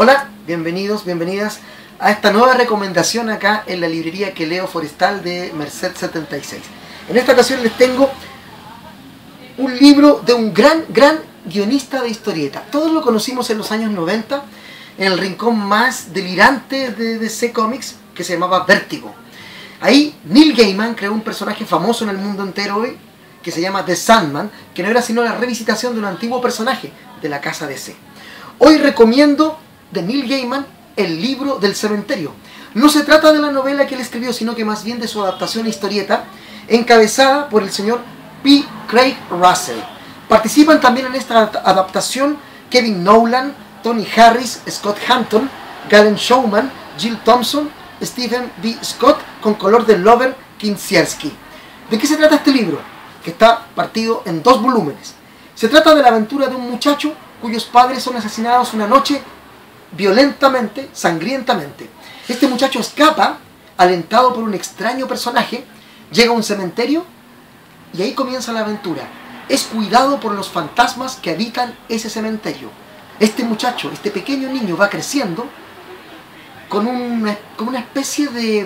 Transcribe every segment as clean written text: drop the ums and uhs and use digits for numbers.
Hola, bienvenidos, bienvenidas a esta nueva recomendación acá en la librería que leo Forestal de Merced 76. En esta ocasión les tengo un libro de un gran guionista de historieta. Todos lo conocimos en los años 90, en el rincón más delirante de DC Comics, que se llamaba Vértigo. Ahí Neil Gaiman creó un personaje famoso en el mundo entero hoy, que se llama The Sandman, que no era sino la revisitación de un antiguo personaje de la casa DC. Hoy recomiendo de Neil Gaiman El libro del cementerio. No se trata de la novela que él escribió, sino que más bien de su adaptación a historieta, encabezada por el señor P. Craig Russell. Participan también en esta adaptación Kevin Nowlan, Tony Harris, Scott Hampton, Galen Showman, Jill Thompson, Stephen B. Scott, con color de Lover Kinczierski. ¿De qué se trata este libro? Que está partido en 2 volúmenes. Se trata de la aventura de un muchacho cuyos padres son asesinados una noche violentamente, sangrientamente. Este muchacho escapa, alentado por un extraño personaje, llega a un cementerio y ahí comienza la aventura. Es cuidado por los fantasmas que habitan ese cementerio. Este muchacho, este pequeño niño, va creciendo con una especie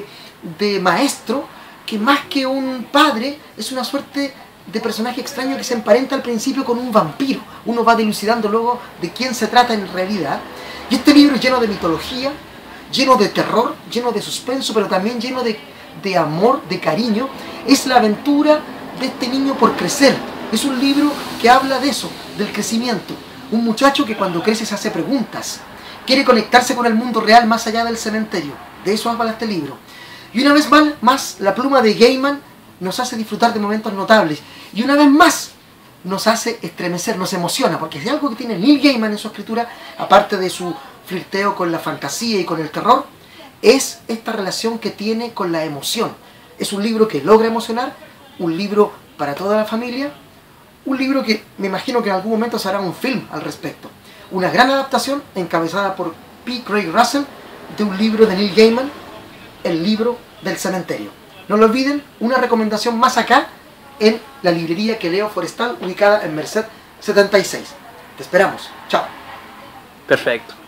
de maestro que más que un padre es una suerte de personaje extraño que se emparenta al principio con un vampiro. Uno va dilucidando luego de quién se trata en realidad. Y este libro es lleno de mitología, lleno de terror, lleno de suspenso, pero también lleno de amor, de cariño. Es la aventura de este niño por crecer. Es un libro que habla de eso, del crecimiento. Un muchacho que cuando crece se hace preguntas, quiere conectarse con el mundo real más allá del cementerio. De eso habla este libro. Y una vez más, la pluma de Gaiman nos hace disfrutar de momentos notables. Y una vez más, nos hace estremecer, nos emociona. Porque si algo que tiene Neil Gaiman en su escritura, aparte de su flirteo con la fantasía y con el terror, es esta relación que tiene con la emoción. Es un libro que logra emocionar, un libro para toda la familia, un libro que me imagino que en algún momento se hará un film al respecto. Una gran adaptación encabezada por P. Craig Russell de un libro de Neil Gaiman, El libro del cementerio. No lo olviden, una recomendación más acá en la librería que leo Forestal, ubicada en Merced 76. Te esperamos. Chao. Perfecto.